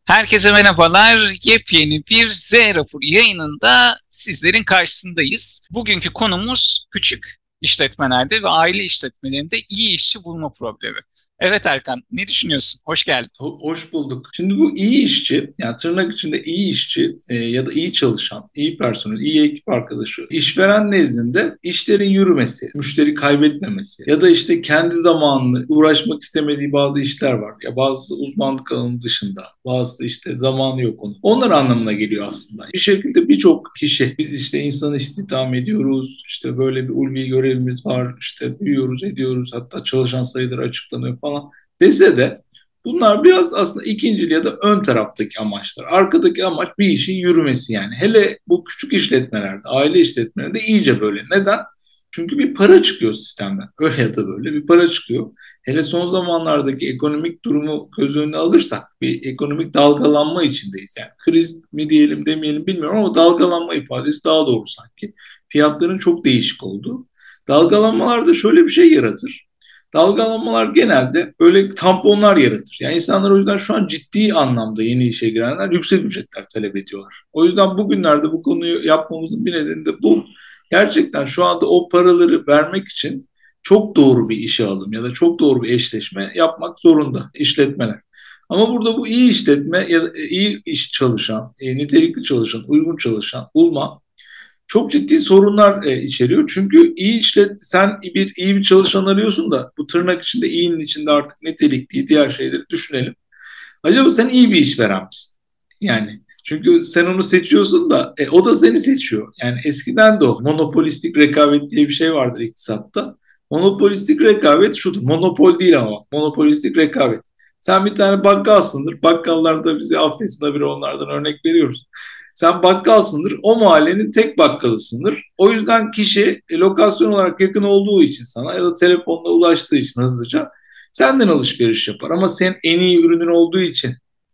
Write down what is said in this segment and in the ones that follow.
Herkese merhabalar. Yepyeni bir Z Rapor yayınında sizlerin karşısındayız. Bugünkü konumuz küçük işletmelerde ve aile işletmelerinde iyi işçi bulma problemi. Evet Erkan, ne düşünüyorsun? Hoş geldin. Hoş bulduk. Şimdi bu iyi işçi, yani tırnak içinde iyi işçi ya da iyi çalışan, iyi personel, iyi ekip arkadaşı, işveren nezdinde işlerin yürümesi, müşteri kaybetmemesi ya da işte kendi zamanını uğraşmak istemediği bazı işler var. Ya bazı uzmanlık alanı dışında, bazı işte zamanı yok onun. Onlar anlamına geliyor aslında. Bir şekilde birçok kişi, biz işte insanı istihdam ediyoruz, işte böyle bir ulvi görevimiz var, işte büyüyoruz, ediyoruz, hatta çalışan sayıları açıklanıyor falan dese de bunlar biraz aslında ikincil ya da ön taraftaki amaçlar. Arkadaki amaç bir işin yürümesi yani. Hele bu küçük işletmelerde, aile işletmelerinde iyice böyle. Neden? Çünkü bir para çıkıyor sistemden. Öyle ya da böyle bir para çıkıyor. Hele son zamanlardaki ekonomik durumu göz önüne alırsak bir ekonomik dalgalanma içindeyiz. Yani kriz mi diyelim demeyelim bilmiyorum ama dalgalanma ifadesi daha doğru sanki. Fiyatların çok değişik olduğu. Dalgalanmalarda şöyle bir şey yaratır. Dalgalanmalar genelde böyle tamponlar yaratır. Yani insanlar o yüzden şu an ciddi anlamda yeni işe girenler yüksek ücretler talep ediyorlar. O yüzden bugünlerde bu konuyu yapmamızın bir nedeni de bu. Gerçekten şu anda o paraları vermek için çok doğru bir işe alım ya da çok doğru bir eşleşme yapmak zorunda işletmeler. Ama burada bu iyi işletme ya da iyi iş çalışan, nitelikli çalışan, uygun çalışan bulma çok ciddi sorunlar içeriyor. Çünkü sen iyi bir çalışan arıyorsun da bu tırnak içinde iyinin içinde artık nitelikli diğer şeyleri düşünelim. Acaba sen iyi bir işveren misin? Yani çünkü sen onu seçiyorsun da o da seni seçiyor. Yani eskiden de o monopolistik rekabet diye bir şey vardır iktisatta. Monopolistik rekabet şudur. Monopol değil ama monopolistik rekabet. Sen bir tane bakkalsındır. Bakkallar da bizi affetsin da bir onlardan örnek veriyoruz. Sen bakkalsındır. O mahallenin tek bakkalısındır. O yüzden kişi lokasyon olarak yakın olduğu için sana ya da telefonla ulaştığı için hızlıca senden alışveriş yapar. Ama sen en iyi ürünün olduğu için,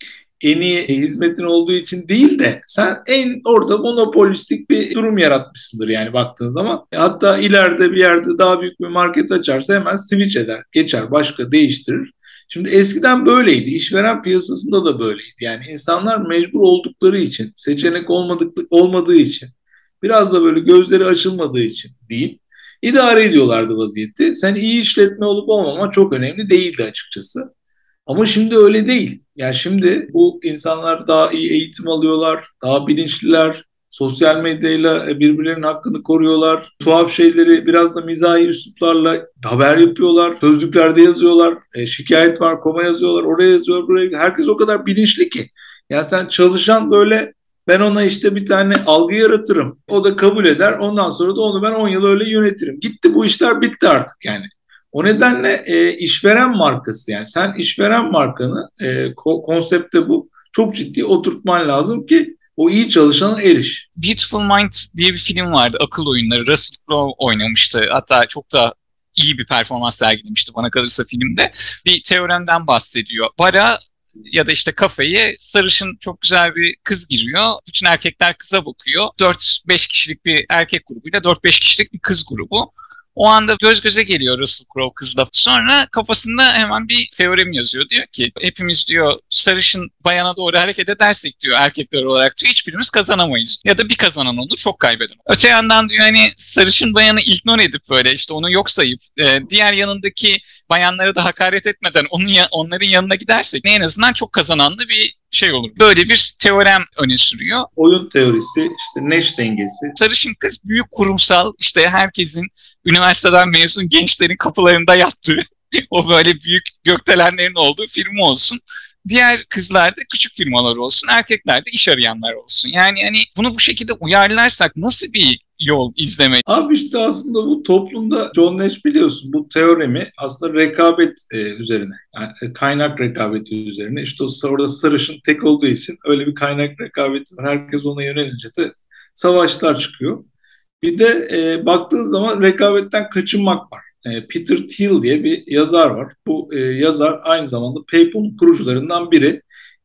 en iyi hizmetin olduğu için değil de sen orada monopolistik bir durum yaratmışsındır yani baktığın zaman. Hatta ileride bir yerde daha büyük bir market açarsa hemen switch eder, geçer, başka değiştirir. Şimdi eskiden böyleydi. İşveren piyasasında da böyleydi. Yani insanlar mecbur oldukları için, seçenek olmadığı için, biraz da böyle gözleri açılmadığı için diyeyim, idare ediyorlardı vaziyeti. Sen iyi işletme olup olmama çok önemli değildi açıkçası. Ama şimdi öyle değil. Yani şimdi bu insanlar daha iyi eğitim alıyorlar, daha bilinçliler, sosyal medyayla birbirlerinin hakkını koruyorlar. Tuhaf şeyleri biraz da mizahi üsluplarla haber yapıyorlar. Sözlüklerde yazıyorlar. Şikayet var, koma yazıyorlar. Oraya yazıyorlar, buraya. Herkes o kadar bilinçli ki. Yani sen çalışan böyle ben ona işte bir tane algı yaratırım. O da kabul eder. Ondan sonra da onu ben 10 yıl öyle yönetirim. Gitti bu işler bitti artık yani. O nedenle işveren markası yani sen işveren markanı konsepte bu çok ciddi oturtman lazım ki o iyi çalışana eriş. Beautiful Mind diye bir film vardı. Akıl oyunları. Russell Crowe oynamıştı. Hatta çok da iyi bir performans sergilemişti bana kalırsa filmde. Bir teoremden bahsediyor. Bara ya da işte kafeye sarışın çok güzel bir kız giriyor. Bütün erkekler kıza bakıyor. 4-5 kişilik bir erkek grubuyla 4-5 kişilik bir kız grubu. O anda göz göze geliyor Russell Crowe kızla. Sonra kafasında hemen bir teorem yazıyor. Diyor ki hepimiz diyor sarışın bayana doğru hareket edersek diyor erkekler olarak diyor hiçbirimiz kazanamayız. Ya da bir kazanan olur çok kaybeden. Öte yandan diyor hani sarışın bayanı ignore edip böyle işte onu yok sayıp diğer yanındaki bayanlara da hakaret etmeden onların yanına gidersek ne en azından çok kazananlı bir şey olur. Böyle bir teorem öne sürüyor. Oyun teorisi, işte Nash dengesi. Sarışın kız büyük kurumsal işte herkesin üniversiteden mezun gençlerin kapılarında yattığı o böyle büyük gökdelenlerin olduğu firma olsun. Diğer kızlar da küçük firmalar olsun, erkekler de iş arayanlar olsun. Yani hani bunu bu şekilde uyarlarsak nasıl bir yol izlemeli? Abi işte aslında bu toplumda John Nash biliyorsun bu teoremi aslında rekabet üzerine yani kaynak rekabeti üzerine işte orada sarışın tek olduğu için öyle bir kaynak rekabeti var. Herkes ona yönelince de savaşlar çıkıyor. Bir de baktığın zaman rekabetten kaçınmak var. Peter Thiel diye bir yazar var. Bu yazar aynı zamanda PayPal'ın kurucularından biri.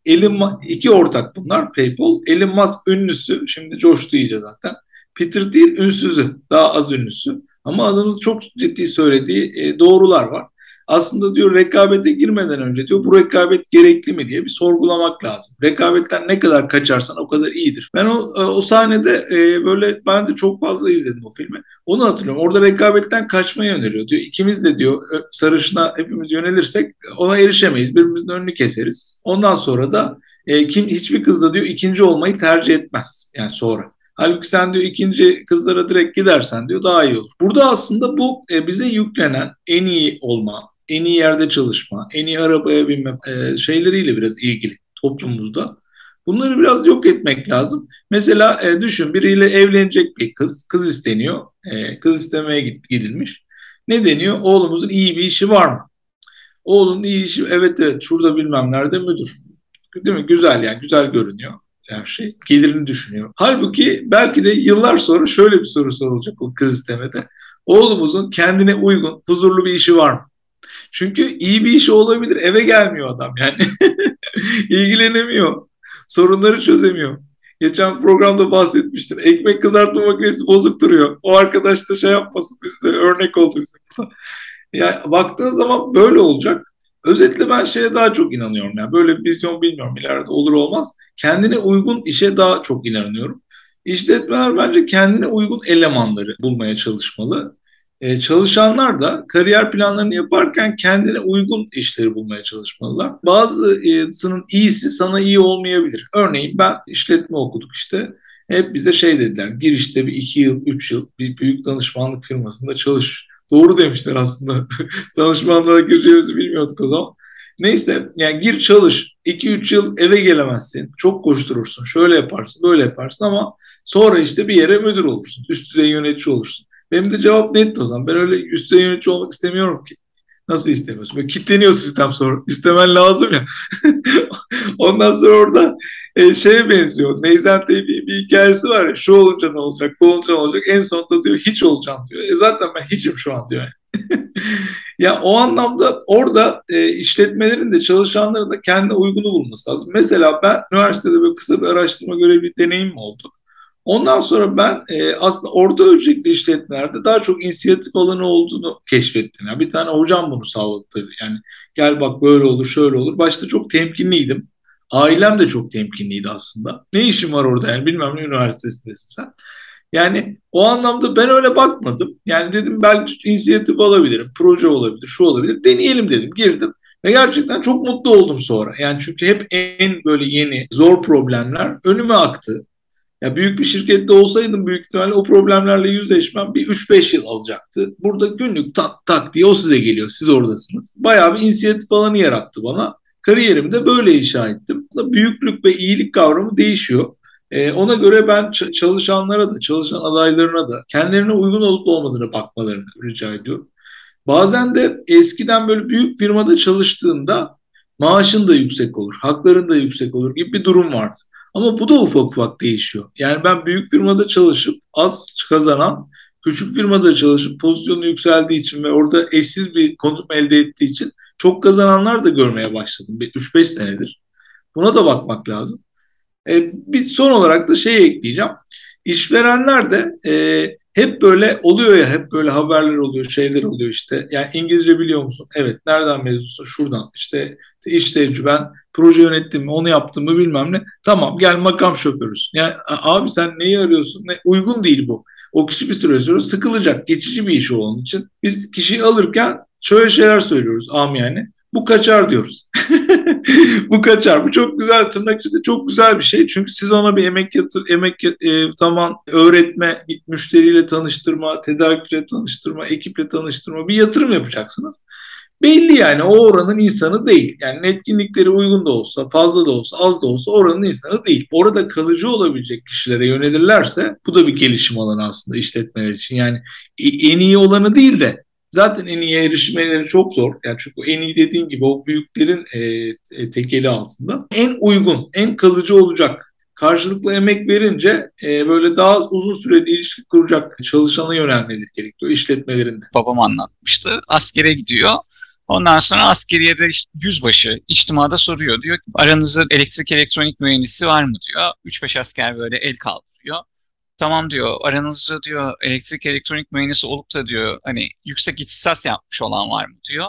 İki ortak bunlar PayPal. Elon Musk ünlüsü. Şimdi coştu iyice zaten. Peter Thiel ünsüzü. Daha az ünlüsü. Ama adamın çok ciddi söylediği doğrular var. Aslında diyor rekabete girmeden önce diyor bu rekabet gerekli mi diye bir sorgulamak lazım. Rekabetten ne kadar kaçarsan o kadar iyidir. Ben o sahnede böyle ben de çok fazla izledim o filmi. Onu hatırlıyorum. Orada rekabetten kaçmayı öneriyor. Diyor ikimiz de diyor sarışına hepimiz yönelirsek ona erişemeyiz. Birbirimizin önünü keseriz. Ondan sonra da hiçbir kız da diyor ikinci olmayı tercih etmez. Yani sonra. Halbuki sen diyor ikinci kızlara direkt gidersen diyor daha iyi olur. Burada aslında bu bize yüklenen en iyi olma, en iyi yerde çalışma, en iyi arabaya binme şeyleriyle biraz ilgili toplumumuzda. Bunları biraz yok etmek lazım. Mesela düşün biriyle evlenecek bir kız isteniyor. Kız istemeye gidilmiş. Ne deniyor? Oğlumuzun iyi bir işi var mı? Oğlunun iyi işi, evet evet şurada bilmem nerede müdür. Değil mi? Güzel yani güzel görünüyor her şey. Gelirini düşünüyor. Halbuki belki de yıllar sonra şöyle bir soru sorulacak o kız istemede. Oğlumuzun kendine uygun, huzurlu bir işi var mı? Çünkü iyi bir işi olabilir, eve gelmiyor adam yani. İlgilenemiyor. Sorunları çözemiyor. Geçen programda bahsetmiştim. Ekmek kızartma makinesi bozuk duruyor. O arkadaş da şey yapmasın bizde örnek oldu bize burada. Yani baktığın zaman böyle olacak. Özetle ben şeye daha çok inanıyorum. Yani böyle bir vizyon bilmiyorum ileride olur olmaz. Kendine uygun işe daha çok inanıyorum. İşletmeler bence kendine uygun elemanları bulmaya çalışmalı. Çalışanlar da kariyer planlarını yaparken kendine uygun işleri bulmaya çalışmalılar. Bazısının iyisi sana iyi olmayabilir. Örneğin ben işletme okuduk işte. Hep bize şey dediler. Gir işte bir 2 yıl, 3 yıl bir büyük danışmanlık firmasında çalış. Doğru demişler aslında. Danışmanlığa gireceğimizi bilmiyorduk o zaman. Neyse yani gir çalış. 2-3 yıl eve gelemezsin. Çok koşturursun. Şöyle yaparsın, böyle yaparsın ama sonra işte bir yere müdür olursun. Üst düzey yönetici olursun. Benim de cevap netti o zaman. Ben öyle üst düzey yönetici olmak istemiyorum ki. Nasıl istemiyorsun? Böyle kitleniyor sistem sonra. İstemen lazım ya. Ondan sonra orada şeye benziyor. Neyzen Tevfik'in bir hikayesi var ya. Şu olunca ne olacak, bu olunca ne olacak. En sonunda diyor hiç olacağım diyor. Zaten ben hiçim şu an diyor. Ya o anlamda orada işletmelerin de çalışanların da kendine uygunu bulması lazım. Mesela ben üniversitede böyle kısa bir araştırma görevi bir deneyim oldu. Ondan sonra ben aslında orta ölçekli işletmelerde daha çok inisiyatif alanı olduğunu keşfettim. Yani bir tane hocam bunu sağladı tabii. Yani gel bak böyle olur, şöyle olur. Başta çok temkinliydim. Ailem de çok temkinliydi aslında. Ne işim var orada yani bilmem ne üniversitesindesin sen. Yani o anlamda ben öyle bakmadım. Yani dedim ben inisiyatif alabilirim, proje olabilir, şu olabilir. Deneyelim dedim, girdim. Ve gerçekten çok mutlu oldum sonra. Yani çünkü hep en böyle yeni, zor problemler önüme aktı. Ya büyük bir şirkette olsaydım büyük ihtimalle o problemlerle yüzleşmem bir 3-5 yıl alacaktı. Burada günlük tak tak diye o size geliyor. Siz oradasınız. Bayağı bir inisiyatif alanı yarattı bana. Kariyerimi de böyle inşa ettim. Aslında büyüklük ve iyilik kavramı değişiyor. Ona göre ben çalışanlara da, çalışan adaylarına da kendilerine uygun olup olmadığına bakmalarını rica ediyorum. Bazen de eskiden böyle büyük firmada çalıştığında maaşın da yüksek olur, hakların da yüksek olur gibi bir durum vardı. Ama bu da ufak ufak değişiyor. Yani ben büyük firmada çalışıp az kazanan, küçük firmada çalışıp pozisyonu yükseldiği için ve orada eşsiz bir konum elde ettiği için çok kazananlar da görmeye başladım. 3-5 senedir. Buna da bakmak lazım. Bir son olarak da şey ekleyeceğim. İşverenler de hep böyle oluyor ya, hep böyle haberler oluyor, şeyler oluyor işte. Yani İngilizce biliyor musun? Evet. Nereden mezunsun? Şuradan. İşte iş tecrüben, proje yönettim mi, onu yaptım mı bilmem ne. Tamam gel makam şoförüsün. Yani abi sen neyi arıyorsun? Uygun değil bu. O kişi bir süre sonra sıkılacak. Geçici bir iş onun için. Biz kişiyi alırken şöyle şeyler söylüyoruz yani. Bu kaçar diyoruz. Bu kaçar. Bu çok güzel tırnak içinde çok güzel bir şey. Çünkü siz ona bir zaman öğretme, müşteriyle tanıştırma, tedarikle tanıştırma, ekiple tanıştırma bir yatırım yapacaksınız. Belli yani o oranın insanı değil. Yani etkinlikleri uygun da olsa, fazla da olsa, az da olsa oranın insanı değil. Orada kalıcı olabilecek kişilere yönelirlerse bu da bir gelişim alanı aslında işletmeler için. Yani en iyi olanı değil de zaten en iyiye erişmeleri çok zor. Yani çünkü en iyi dediğin gibi o büyüklerin tekeli altında. En uygun, en kalıcı olacak. Karşılıklı emek verince böyle daha uzun süreli ilişki kuracak çalışana yönelmeleri gerekiyor işletmelerinde. Babam anlatmıştı. Askere gidiyor. Ondan sonra askeriyede işte yüzbaşı içtimada soruyor. Diyor ki aranızda elektrik elektronik mühendisi var mı diyor. 3-5 asker böyle el kaldırıyor. Tamam diyor aranızda diyor elektrik elektronik mühendisi olup da diyor hani yüksek ihtisas yapmış olan var mı diyor.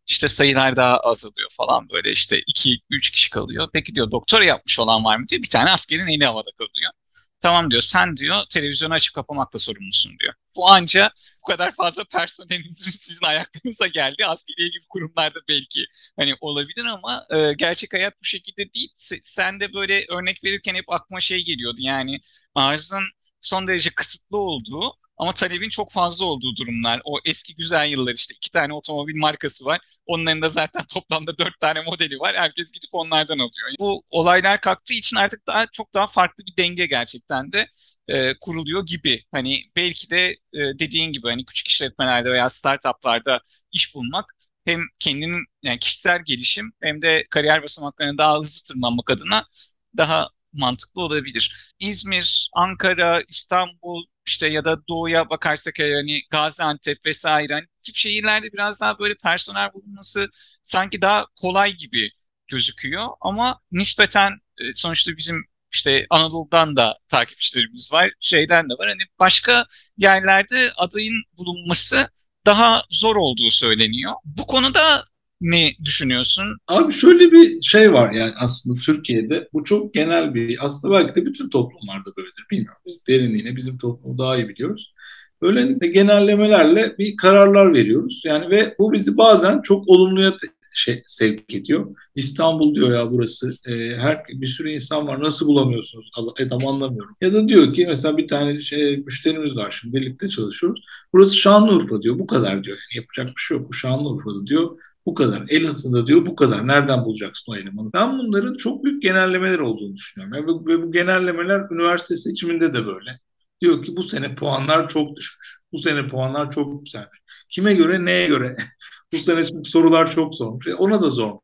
İşte sayılar daha azalıyor falan, böyle işte 2-3 kişi kalıyor. Peki diyor, doktora yapmış olan var mı diyor. Bir tane askerin eli havada kalıyor. Tamam diyor, sen diyor televizyonu açıp kapamakla sorumlusun diyor. Bu anca bu kadar fazla personelinizin sizin ayaklarınıza geldi. Askeriye gibi kurumlarda belki hani olabilir ama gerçek hayat bu şekilde değil. Sen de böyle örnek verirken hep aklıma şey geliyordu. Yani arzın son derece kısıtlı olduğu ama talebin çok fazla olduğu durumlar. O eski güzel yıllar, işte 2 tane otomobil markası var. Onların da zaten toplamda 4 tane modeli var. Herkes gidip onlardan alıyor. Bu olaylar kalktığı için artık çok daha farklı bir denge gerçekten de kuruluyor gibi. Hani belki de dediğin gibi hani küçük işletmelerde veya startuplarda iş bulmak hem kendinin yani kişisel gelişim hem de kariyer basamaklarına daha hızlı tırmanmak adına daha mantıklı olabilir. İzmir, Ankara, İstanbul işte ya da doğuya bakarsak eğer hani Gaziantep vesaire, hani bu tip şehirlerde biraz daha böyle personel bulunması sanki daha kolay gibi gözüküyor ama nispeten sonuçta bizim işte Anadolu'dan da takipçilerimiz var, şeyden de var. Hani başka yerlerde adayın bulunması daha zor olduğu söyleniyor. Bu konuda ne düşünüyorsun? Abi şöyle bir şey var yani aslında Türkiye'de bu çok genel bir, aslında belki de bütün toplumlarda böyledir, bilmiyorum. Biz derinliğine bizim toplumu daha iyi biliyoruz. Böyle genellemelerle bir kararlar veriyoruz. Yani ve bu bizi bazen çok olumluya sevk ediyor. İstanbul diyor ya burası, bir sürü insan var, nasıl bulamıyorsunuz? Adam anlamıyorum. Ya da diyor ki mesela bir tane müşterimiz var, şimdi birlikte çalışıyoruz. Burası Şanlıurfa diyor, bu kadar diyor. Yani yapacak bir şey yok, bu Şanlıurfa'da diyor. Bu kadar. Elazığ'da diyor bu kadar. Nereden bulacaksın o elemanı? Ben bunların çok büyük genellemeler olduğunu düşünüyorum. Ve bu genellemeler üniversite seçiminde de böyle. Diyor ki bu sene puanlar çok düşmüş. Bu sene puanlar çok yükselmiş. Kime göre, neye göre? Bu sene sorular çok zormuş. Ona da zormuş.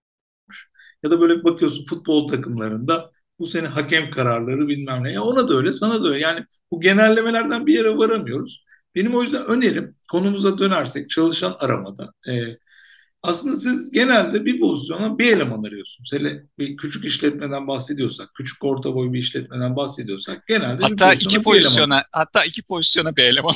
Ya da böyle bakıyorsun futbol takımlarında bu sene hakem kararları bilmem ne. Ya ona da öyle, sana da öyle. Yani bu genellemelerden bir yere varamıyoruz. Benim o yüzden önerim, konumuza dönersek çalışan aramada. Aslında siz genelde bir pozisyona bir eleman arıyorsunuz. Hele bir küçük işletmeden bahsediyorsak, küçük orta boy bir işletmeden bahsediyorsak genelde bir Hatta iki pozisyona bir eleman. pozisyona, hatta iki pozisyona bir eleman.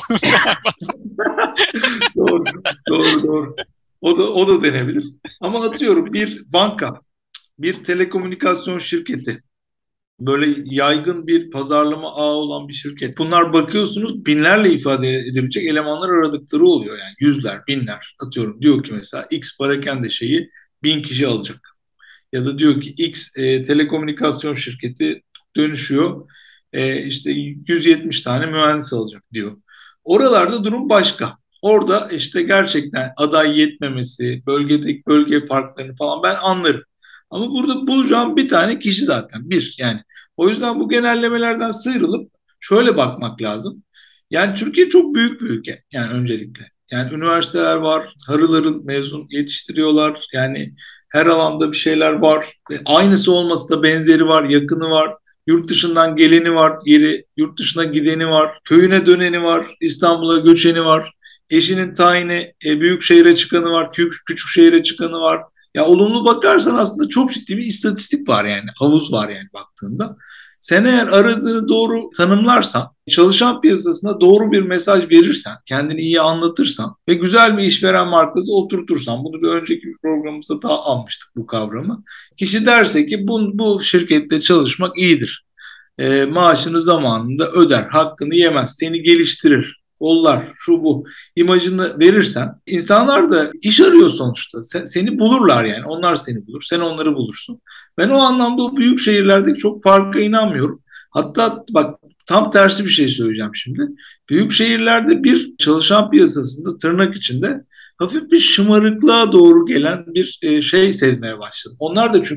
Doğru, doğru, doğru. O da denebilir. Ama atıyorum bir banka, bir telekomünikasyon şirketi, böyle yaygın bir pazarlama ağı olan bir şirket. Bunlar bakıyorsunuz binlerle ifade edebilecek elemanlar aradıkları oluyor yani yüzler, binler. Atıyorum diyor ki mesela X parakende şeyi 1.000 kişi alacak. Ya da diyor ki X telekomünikasyon şirketi dönüşüyor. İşte 170 tane mühendis alacak diyor. Oralarda durum başka. Orada işte gerçekten aday yetmemesi, bölgedeki bölge farklarını falan ben anlarım. Ama burada bulacağım bir tane kişi zaten. Bir yani. O yüzden bu genellemelerden sıyrılıp şöyle bakmak lazım. Yani Türkiye çok büyük bir ülke. Yani öncelikle. Yani üniversiteler var, harıl harıl mezun yetiştiriyorlar. Yani her alanda bir şeyler var. Aynısı olması da benzeri var, yakını var. Yurt dışından geleni var, yurt dışına gideni var, köyüne döneni var, İstanbul'a göçeni var. Eşinin tayini büyük şehire çıkanı var, küçük şehire çıkanı var. Ya olumlu bakarsan aslında çok ciddi bir istatistik var yani, havuz var yani baktığında. Sen eğer aradığını doğru tanımlarsan, çalışan piyasasına doğru bir mesaj verirsen, kendini iyi anlatırsan ve güzel bir işveren markası oturtursan, bunu bir önceki bir programımızda daha almıştık bu kavramı. Kişi derse ki bu şirkette çalışmak iyidir. Maaşını zamanında öder, hakkını yemez, seni geliştirir, kollar, şu bu imajını verirsen insanlar da iş arıyor sonuçta. Seni bulurlar yani. Onlar seni bulur, sen onları bulursun. Ben o anlamda o büyük şehirlerdeki çok farka inanmıyorum. Hatta bak tam tersi bir şey söyleyeceğim şimdi. Büyük şehirlerde bir çalışan piyasasında tırnak içinde hafif bir şımarıklığa doğru gelen bir şey sezmeye başladım. Onlar da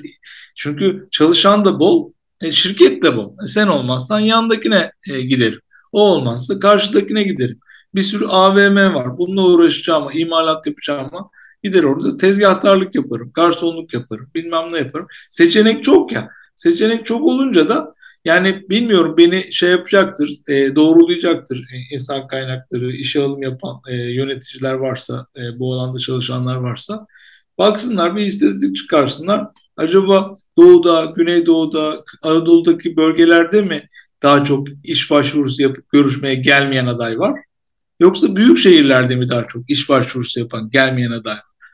çünkü çalışan da bol, şirket de bol. Sen olmazsan yandakine giderim. O olmazsa karşıdakine giderim. Bir sürü AVM var. Bununla uğraşacağım, imalat yapacağım ama gider orada tezgahtarlık yaparım, garsonluk yaparım, bilmem ne yaparım. Seçenek çok ya. Seçenek çok olunca da yani bilmiyorum beni şey yapacaktır, doğrulayacaktır insan kaynakları, işe alım yapan yöneticiler varsa, bu alanda çalışanlar varsa. Baksınlar bir istatistik çıkarsınlar. Acaba Doğu'da, Güneydoğu'da, Anadolu'daki bölgelerde mi daha çok iş başvurusu yapıp görüşmeye gelmeyen aday var? Yoksa büyük şehirlerde mi daha çok iş başvurusu yapan gelmeyen aday var?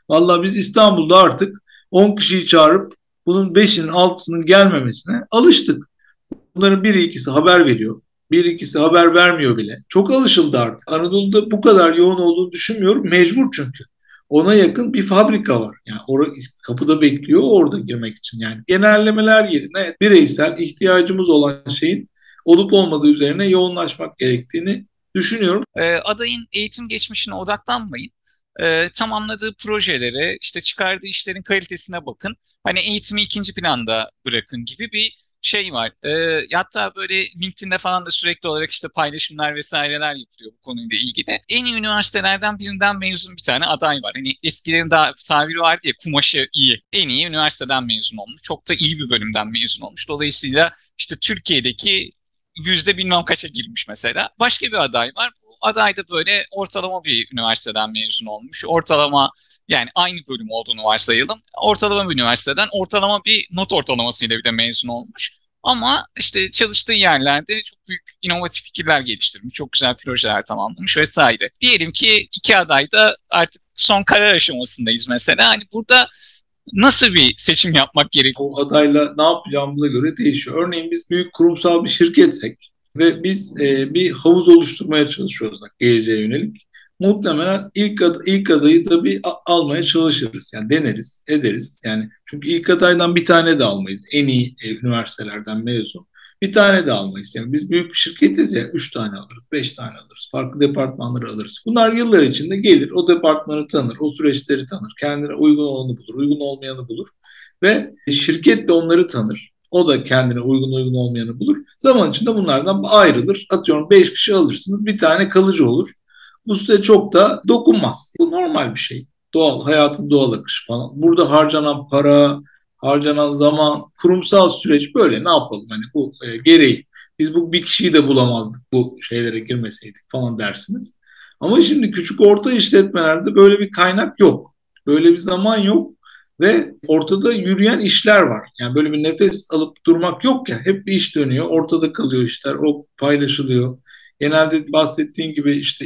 Vallahi biz İstanbul'da artık 10 kişiyi çağırıp bunun 5'inin 6'sının gelmemesine alıştık. Bunların biri ikisi haber veriyor. Bir ikisi haber vermiyor bile. Çok alışıldı artık. Anadolu'da bu kadar yoğun olduğunu düşünmüyorum. Mecbur çünkü. Ona yakın bir fabrika var. Yani kapıda bekliyor orada girmek için. Yani genellemeler yerine bireysel ihtiyacımız olan şeyin olup olmadığı üzerine yoğunlaşmak gerektiğini düşünüyorum. Adayın eğitim geçmişine odaklanmayın. Tamamladığı projelere, işte çıkardığı işlerin kalitesine bakın. Hani eğitimi ikinci planda bırakın gibi bir şey var. Hatta böyle LinkedIn'de falan da sürekli olarak işte paylaşımlar vesaireler yapılıyor bu konuyla ilgili. En iyi üniversitelerden birinden mezun bir tane aday var. Hani eskilerin daha tabiri vardı ya, kumaşı iyi. En iyi üniversiteden mezun olmuş. Çok da iyi bir bölümden mezun olmuş. Dolayısıyla işte Türkiye'deki yüzde bilmem kaça girmiş mesela. Başka bir aday var. Bu aday da böyle ortalama bir üniversiteden mezun olmuş. Ortalama, yani aynı bölüm olduğunu varsayalım. Ortalama bir üniversiteden ortalama bir not ortalamasıyla bir de mezun olmuş. Ama işte çalıştığı yerlerde çok büyük inovatif fikirler geliştirmiş. Çok güzel projeler tamamlamış vesaire. Diyelim ki iki aday da artık son karar aşamasındayız mesela. Hani burada nasıl bir seçim yapmak gerekiyor? O adayla ne yapacağımıza göre değişiyor. Örneğin biz büyük kurumsal bir şirketsek ve biz bir havuz oluşturmaya çalışıyorsak geleceğe yönelik, muhtemelen ilk adayı da bir almaya çalışırız. Yani deneriz, ederiz. Yani çünkü ilk adaydan bir tane de almayız. En iyi üniversitelerden mezun. Bir tane de almayız. Yani biz büyük bir şirketiz ya, 3 tane alırız, 5 tane alırız. Farklı departmanları alırız. Bunlar yıllar içinde gelir, o departmanı tanır, o süreçleri tanır. Kendine uygun olanı bulur, uygun olmayanı bulur. Ve şirket de onları tanır. O da kendine uygun olmayanı bulur. Zaman içinde bunlardan ayrılır. Atıyorum 5 kişi alırsınız. Bir tane kalıcı olur. Bu size çok da dokunmaz. Bu normal bir şey. Doğal, hayatın doğal akışı falan. Burada harcanan para, harcanan zaman, kurumsal süreç böyle, ne yapalım? Hani bu gereği. Biz bu bir kişiyi de bulamazdık bu şeylere girmeseydik falan dersiniz. Ama şimdi küçük orta işletmelerde böyle bir kaynak yok. Böyle bir zaman yok ve ortada yürüyen işler var. Yani böyle bir nefes alıp durmak yok ya. Hep bir iş dönüyor. Ortada kalıyor işler. O paylaşılıyor. Genelde bahsettiğin gibi işte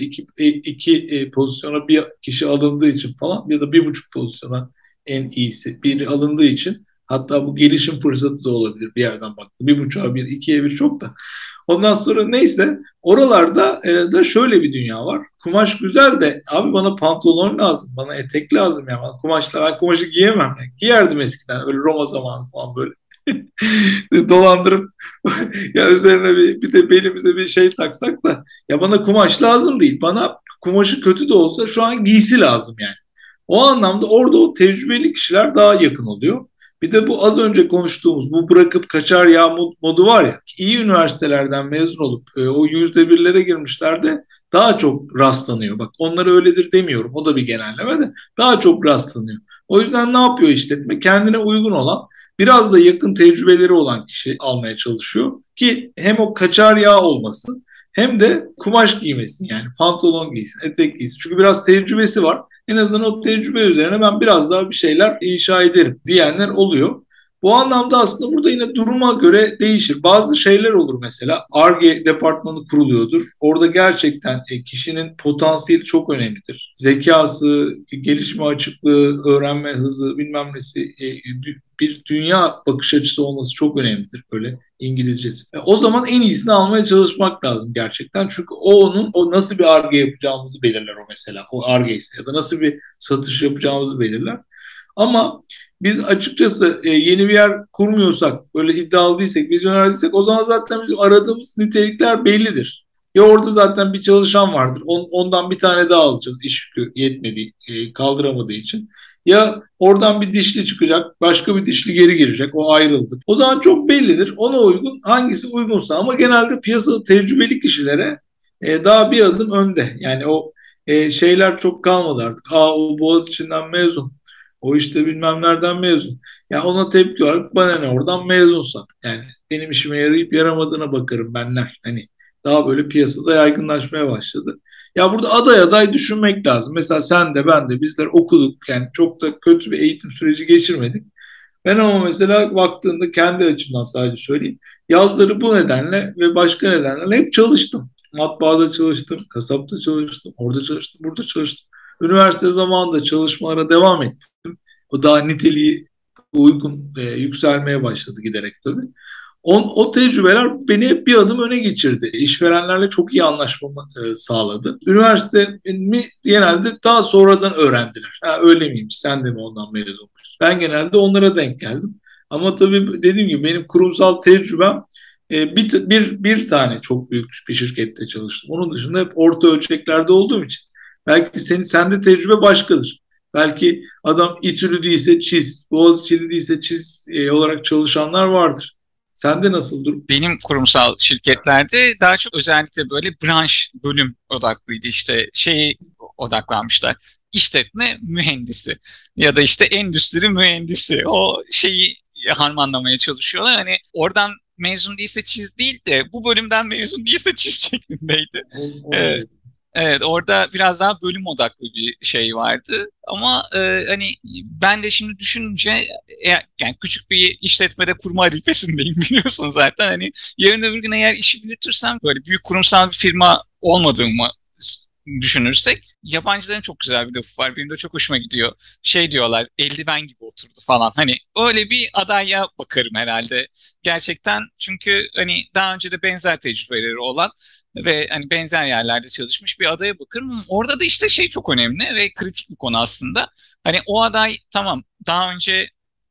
iki pozisyona bir kişi alındığı için falan, ya da 1,5 pozisyona en iyisi biri alındığı için, hatta bu gelişim fırsatı da olabilir bir yerden baktım. 1,5'a bir, 2'ye bir çok da. Ondan sonra neyse, oralarda da şöyle bir dünya var. Kumaş güzel de abi, bana pantolon lazım, bana etek lazım ya. Ben kumaşı giyemem. Yani giyerdim eskiden, öyle Roma zamanı falan böyle. Dolandırıp ya üzerine bir de belimize bir şey taksak da, ya bana kumaş lazım değil. Bana kumaşı kötü de olsa şu an giysi lazım yani. O anlamda orada o tecrübeli kişiler daha yakın oluyor. Bir de bu az önce konuştuğumuz bu bırakıp kaçar ya modu var ya, iyi üniversitelerden mezun olup o %1'lere girmişler de daha çok rastlanıyor. Bak, onlara öyledir demiyorum, o da bir genelleme de, daha çok rastlanıyor. O yüzden ne yapıyor işletme? Kendine uygun olan, biraz da yakın tecrübeleri olan kişi almaya çalışıyor ki hem o kaçar yağ olmasın, hem de kumaş giymesin, yani pantolon giysin, etek giysin. Çünkü biraz tecrübesi var. En azından o tecrübe üzerine ben biraz daha bir şeyler inşa ederim diyenler oluyor. Bu anlamda aslında burada yine duruma göre değişir. Bazı şeyler olur mesela. Ar-Ge departmanı kuruluyordur. Orada gerçekten kişinin potansiyeli çok önemlidir. Zekası, gelişme açıklığı, öğrenme hızı, bilmem nesi, bir dünya bakış açısı olması çok önemlidir, böyle İngilizcesi. O zaman en iyisini almaya çalışmak lazım gerçekten. Çünkü o nasıl bir Ar-Ge yapacağımızı belirler o mesela. O Ar-Ge ise, ya da nasıl bir satış yapacağımızı belirler. Ama biz açıkçası yeni bir yer kurmuyorsak, böyle iddialı değilsek, vizyoner değilsek, o zaman zaten bizim aradığımız nitelikler bellidir. Ya orada zaten bir çalışan vardır. Ondan bir tane daha alacağız, iş yükü yetmediği, kaldıramadığı için. Ya oradan bir dişli çıkacak, başka bir dişli geri girecek, o ayrıldı. O zaman çok bellidir. Ona uygun, hangisi uygunsa, ama genelde piyasada tecrübeli kişilere daha bir adım önde. Yani o şeyler çok kalmadı artık. O Boğaziçi'nden mezun. O işte bilmem nereden mezun. Ya ona tepki olarak, bana ne oradan mezunsa. Yani benim işime yarayıp yaramadığına bakarım benler. Hani daha böyle piyasada yaygınlaşmaya başladı. Ya burada aday düşünmek lazım. Mesela sen de ben de, bizler okuduk. Yani çok da kötü bir eğitim süreci geçirmedik. Ben ama mesela baktığında, kendi açımdan sadece söyleyeyim. Yazları bu nedenle ve başka nedenlerle hep çalıştım. Matbaada çalıştım, kasapta çalıştım, orada çalıştım, burada çalıştım. Üniversite zamanında çalışmalara devam ettim. O daha niteliği uygun yükselmeye başladı giderek tabii. O tecrübeler beni hep bir adım öne geçirdi. İşverenlerle çok iyi anlaşmamı sağladı. Üniversitemi genelde daha sonradan öğrendiler. Ha, öyle miymiş, sen de mi ondan mezun olmuşsun? Ben genelde onlara denk geldim. Ama tabii dediğim gibi benim kurumsal tecrübem bir tane çok büyük bir şirkette çalıştım. Onun dışında hep orta ölçeklerde olduğum için. Belki sende tecrübe başkadır. Belki adam İTÜ'lü değilse çiz, Boğaziçi'li değilse çiz olarak çalışanlar vardır. Sende nasıl durum? Benim kurumsal şirketlerde daha çok özellikle böyle branş, bölüm odaklıydı. İşte şeyi odaklanmışlar. İşletme mühendisi ya da işte endüstri mühendisi. O şeyi harmanlamaya çalışıyorlar. Hani oradan mezun değilse çiz değil de bu bölümden mezun değilse çiz şeklindeydi. Onu Evet. Evet, orada biraz daha bölüm odaklı bir şey vardı. Ama hani ben de şimdi düşününce yani küçük bir işletmede kurma arifesindeyim biliyorsun zaten. Hani yarın öbür gün eğer işi büyütürsem böyle büyük kurumsal bir firma olmadığımı düşünürsek yabancıların çok güzel bir lafı var. Benim de çok hoşuma gidiyor. Şey diyorlar, eldiven gibi oturdu falan. Hani öyle bir adaya bakarım herhalde. Gerçekten çünkü hani daha önce de benzer tecrübeleri olan ve hani benzer yerlerde çalışmış bir adaya bakarım. Orada da işte şey çok önemli ve kritik bir konu aslında. Hani o aday tamam daha önce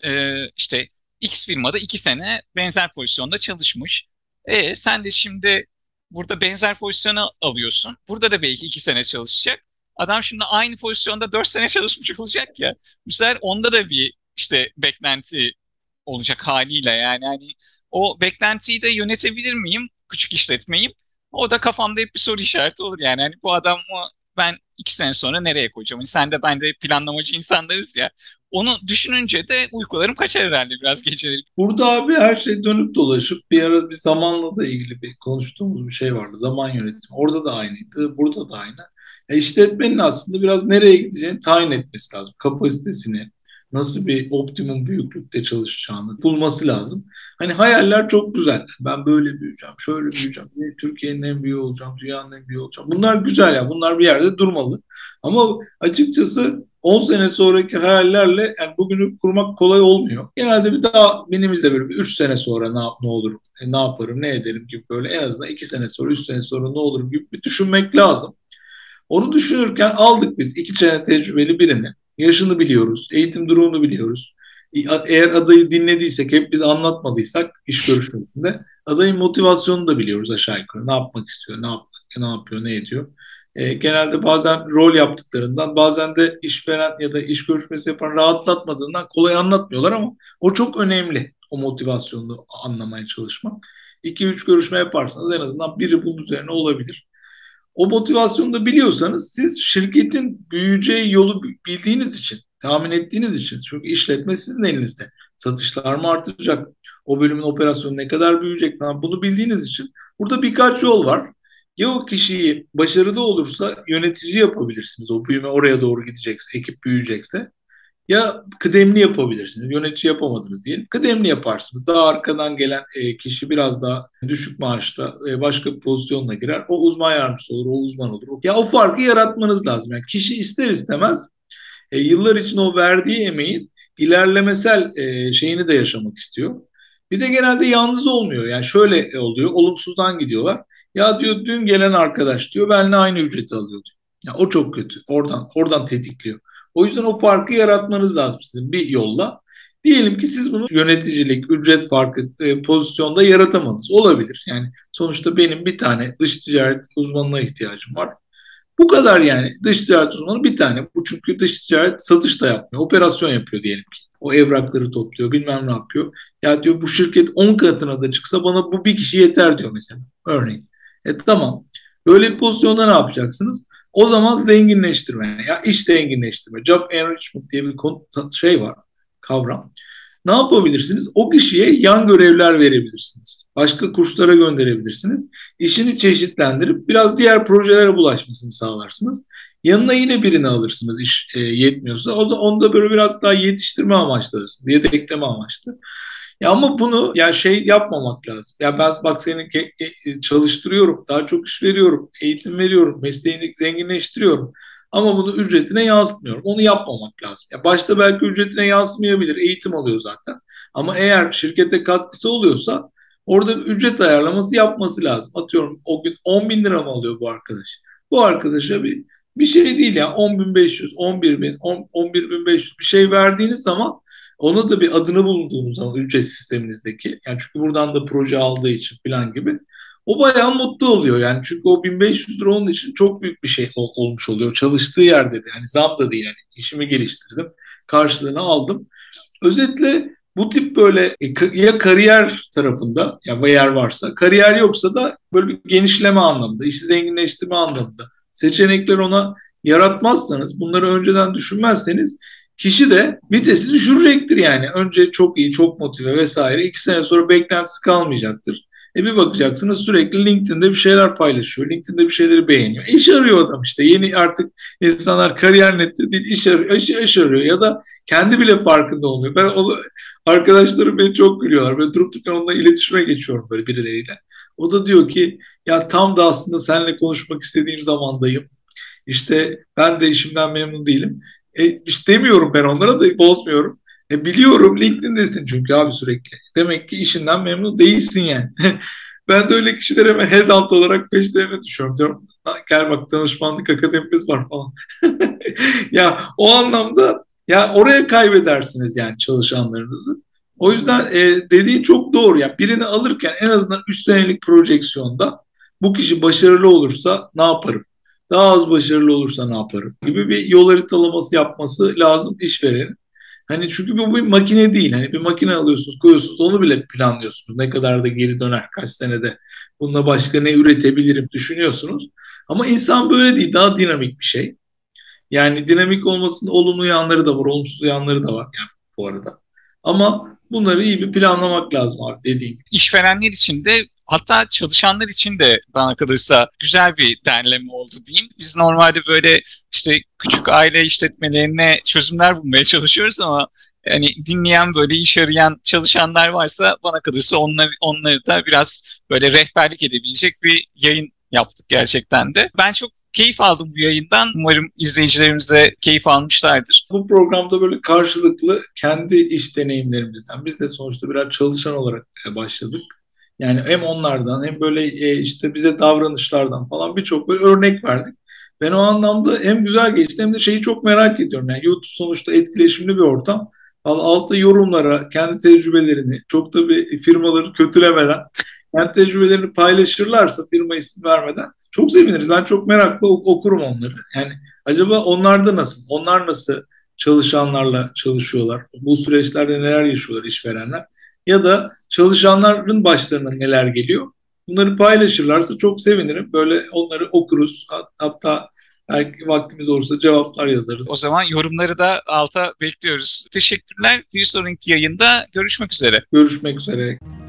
işte X firmada 2 sene benzer pozisyonda çalışmış. Sen de şimdi burada benzer pozisyonu alıyorsun. Burada da belki 2 sene çalışacak. Adam şimdi aynı pozisyonda 4 sene çalışmış olacak ya. Bu sefer onda da bir işte beklenti olacak haliyle yani. Hani o beklentiyi de yönetebilir miyim? Küçük işletmeyim. O da kafamda hep bir soru işareti olur yani. Hani bu adamı ben 2 sene sonra nereye koyacağım? Hani sen de ben de planlamacı insanlarız ya. Onu düşününce de uykularım kaçar herhalde biraz geceleri. Burada abi her şey dönüp dolaşıp bir ara bir zamanla da ilgili bir konuştuğumuz bir şey vardı. Zaman yönetimi. Orada da aynıydı. Burada da aynı. İşletmenin aslında biraz nereye gideceğini tayin etmesi lazım. Kapasitesini, nasıl bir optimum büyüklükte çalışacağını bulması lazım. Hani hayaller çok güzel. Ben böyle büyüyeceğim, şöyle büyüyeceğim. Türkiye'nin en büyüğü olacağım, dünyanın en büyüğü olacağım. Bunlar güzel ya. Bunlar bir yerde durmalı. Ama açıkçası 10 sene sonraki hayallerle yani bugünü kurmak kolay olmuyor. Genelde bir daha minimize böyle bir 3 sene sonra ne olur, ne yaparım, ne ederim gibi böyle en azından 2 sene sonra, 3 sene sonra ne olur gibi bir düşünmek lazım. Onu düşünürken aldık biz 2 sene tecrübeli birini. Yaşını biliyoruz, eğitim durumunu biliyoruz. Eğer adayı dinlediysek, hep biz anlatmadıysak iş görüşmesinde adayın motivasyonunu da biliyoruz aşağı yukarı. Ne yapmak istiyor, ne yapıyor, ne ediyor. Genelde bazen rol yaptıklarından, bazen de işveren ya da iş görüşmesi yapan rahatlatmadığından kolay anlatmıyorlar ama o çok önemli. O motivasyonu anlamaya çalışmak. 2 üç görüşme yaparsanız en azından biri bunun üzerine olabilir. O motivasyonu da biliyorsanız siz şirketin büyüyeceği yolu bildiğiniz için, tahmin ettiğiniz için. Çünkü işletme sizin elinizde. Satışlar mı artacak? O bölümün operasyonu ne kadar büyüyecek? Bunu bildiğiniz için. Burada birkaç yol var. Ya o kişiyi başarılı olursa yönetici yapabilirsiniz. O büyüme oraya doğru gidecekse, ekip büyüyecekse. Ya kıdemli yapabilirsiniz. Yönetici yapamadınız diyelim. Kıdemli yaparsınız. Daha arkadan gelen kişi biraz daha düşük maaşla başka bir pozisyonla girer. O uzman yardımcısı olur, o uzman olur. Ya o farkı yaratmanız lazım. Yani kişi ister istemez yıllar için o verdiği emeğin ilerlemesel şeyini de yaşamak istiyor. Bir de genelde yalnız olmuyor. Yani şöyle oluyor, olumsuzdan gidiyorlar. Ya diyor dün gelen arkadaş diyor benimle aynı ücreti alıyor diyor. Ya o çok kötü. Oradan tetikliyor. O yüzden o farkı yaratmanız lazım sizin bir yolla. Diyelim ki siz bunu yöneticilik, ücret farkı pozisyonda yaratamadınız. Olabilir. Yani sonuçta benim bir tane dış ticaret uzmanına ihtiyacım var. Bu kadar yani. Dış ticaret uzmanı bir tane. Bu çünkü dış ticaret satış da yapmıyor. Operasyon yapıyor diyelim ki. O evrakları topluyor, bilmem ne yapıyor. Ya diyor bu şirket 10 katına da çıksa bana bu bir kişi yeter diyor mesela. Örneğin. Tamam. Böyle bir pozisyonda ne yapacaksınız? O zaman zenginleştirme. Ya iş zenginleştirme. Job enrichment diye bir şey var. Kavram. Ne yapabilirsiniz? O kişiye yan görevler verebilirsiniz. Başka kurslara gönderebilirsiniz. İşini çeşitlendirip biraz diğer projelere bulaşmasını sağlarsınız. Yanına yine birini alırsınız iş yetmiyorsa. O da onu da böyle biraz daha yetiştirme amaçlı alırsınız. Yedekleme amaçlı. Ya ama bunu ya şey yapmamak lazım. Ya ben bak seni çalıştırıyorum, daha çok iş veriyorum, eğitim veriyorum, mesleğini zenginleştiriyorum. Ama bunu ücretine yansıtmıyorum. Onu yapmamak lazım. Ya başta belki ücretine yansımayabilir. Eğitim alıyor zaten. Ama eğer şirkete katkısı oluyorsa orada bir ücret ayarlaması yapması lazım. Atıyorum o gün 10 bin lira mı alıyor bu arkadaş? Bu arkadaşa bir şey değil ya. 10.500, 11.000, 11.500 bir şey verdiğiniz zaman ona da bir adını bulunduğunuz zaman ücret sisteminizdeki. Yani çünkü buradan da proje aldığı için falan gibi. O bayağı mutlu oluyor yani. Çünkü o 1500 lira onun için çok büyük bir şey olmuş oluyor. Çalıştığı yerde de. Yani zam da değil. Yani işimi geliştirdim. Karşılığını aldım. Özetle bu tip böyle ya kariyer tarafında ya yer varsa, kariyer yoksa da böyle bir genişleme anlamında, işi zenginleştirme anlamında seçenekler ona yaratmazsanız, bunları önceden düşünmezseniz kişi de vitesi düşürecektir yani. Önce çok iyi, çok motive vesaire. 2 sene sonra beklentisi kalmayacaktır. Bir bakacaksınız sürekli LinkedIn'de bir şeyler paylaşıyor. LinkedIn'de bir şeyleri beğeniyor. İş arıyor adam işte. Yeni artık insanlar kariyer nette değil iş arıyor, iş arıyor ya da kendi bile farkında olmuyor. Arkadaşlarım beni çok gülüyorlar. Ben durup dururken onunla iletişime geçiyorum böyle birileriyle. O da diyor ki ya tam da aslında seninle konuşmak istediğim zamandayım. İşte ben de işimden memnun değilim. İşte demiyorum ben onlara da bozmuyorum. Biliyorum LinkedIn'desin çünkü abi sürekli. Demek ki işinden memnun değilsin yani. Ben de öyle kişilere hemen headhunt olarak peşlerine düşüyorum diyorum. Gel bak danışmanlık akademimiz var falan. Ya o anlamda ya oraya kaybedersiniz yani çalışanlarınızı. O yüzden dediğin çok doğru. Ya birini alırken en azından 3 senelik projeksiyonda bu kişi başarılı olursa ne yaparım? Daha az başarılı olursa ne yaparım? Gibi bir yol haritalaması yapması lazım işverenin. Hani çünkü bu bir makine değil. Hani bir makine alıyorsunuz, koyuyorsunuz, onu bile planlıyorsunuz. Ne kadar da geri döner, kaç senede bununla başka ne üretebilirim düşünüyorsunuz. Ama insan böyle değil, daha dinamik bir şey. Yani dinamik olmasının olumlu yanları da var, olumsuz yanları da var yani bu arada. Ama bunları iyi bir planlamak lazım abi dediğim gibi. İşverenler için de hatta çalışanlar için de bana kalırsa güzel bir derleme oldu diyeyim. Biz normalde böyle işte küçük aile işletmelerine çözümler bulmaya çalışıyoruz ama yani dinleyen böyle iş arayan çalışanlar varsa bana kalırsa onları da biraz böyle rehberlik edebilecek bir yayın yaptık gerçekten de. Ben çok keyif aldım bu yayından. Umarım izleyicilerimiz de keyif almışlardır. Bu programda böyle karşılıklı kendi iş deneyimlerimizden, biz de sonuçta birer çalışan olarak başladık. Yani hem onlardan hem böyle işte bize davranışlardan falan birçok böyle örnek verdik. Ben o anlamda hem güzel geçti hem de şeyi çok merak ediyorum. Yani YouTube sonuçta etkileşimli bir ortam. Altta yorumlara kendi tecrübelerini, çok da bir firmaları kötülemeden, kendi tecrübelerini paylaşırlarsa firma ismi vermeden çok seviniriz. Ben çok merakla okurum onları. Yani acaba onlarda nasıl? Onlar nasıl çalışanlarla çalışıyorlar? Bu süreçlerde neler yaşıyorlar işverenler? Ya da çalışanların başlarına neler geliyor? Bunları paylaşırlarsa çok sevinirim. Böyle onları okuruz. Hatta belki vaktimiz olursa cevaplar yazarız. O zaman yorumları da alta bekliyoruz. Teşekkürler. Bir sonraki yayında görüşmek üzere. Görüşmek üzere.